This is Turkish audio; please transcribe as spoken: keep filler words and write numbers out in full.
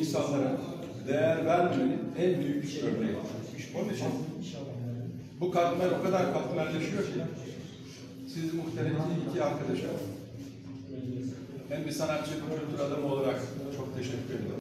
insanlara değer vermemenin en büyük örneği. Onun için bu katmer o kadar katmerleşiyor ki siz muhterem iki arkadaşa hem bir sanatçı, bir kültür adamı olarak çok teşekkür ederim.